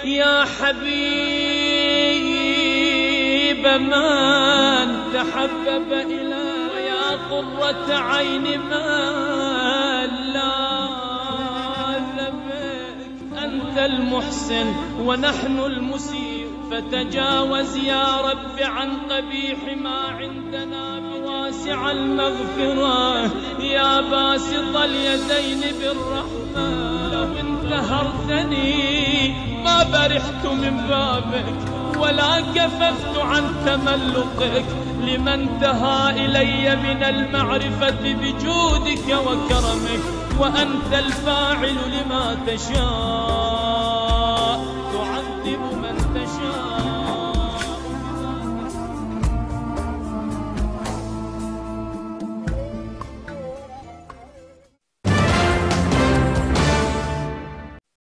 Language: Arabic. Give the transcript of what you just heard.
يا حبيب من تحبب إلي ويا قرة عين من لاذ بك. أنت المحسن ونحن المسيء، فتجاوز يا رب عن قبيح ما عندنا بواسع المغفرة يا باسط اليدين بالرحمة. لو انتهرتني ما برحت من بابك ولا كففت عن تملقك، لمن انتهى إلي من المعرفة بجودك وكرمك، وأنت الفاعل لما تشاء.